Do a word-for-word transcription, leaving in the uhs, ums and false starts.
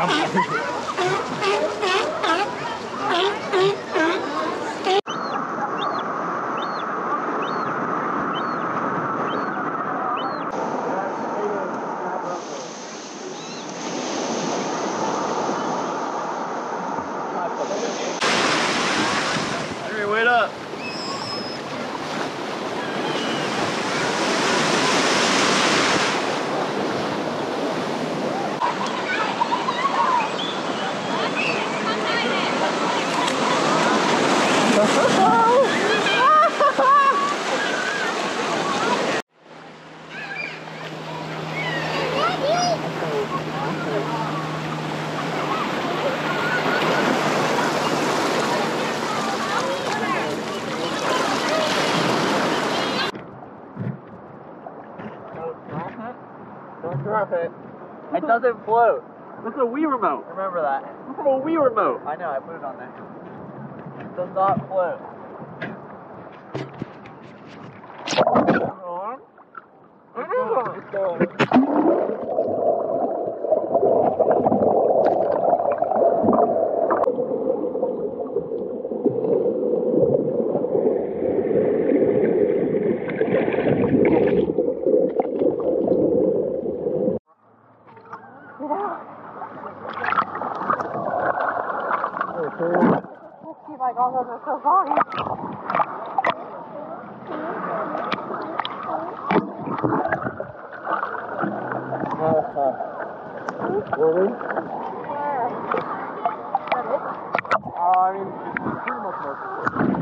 Henry, wait up. Don't drop it. It doesn't float. That's a Wii remote. Remember that. Look at a Wii remote. I know, I put it on there. It does not float. It's going. Let's see if I got those are so long. Really? Where? Is that it? Uh, I mean, pretty much most of it.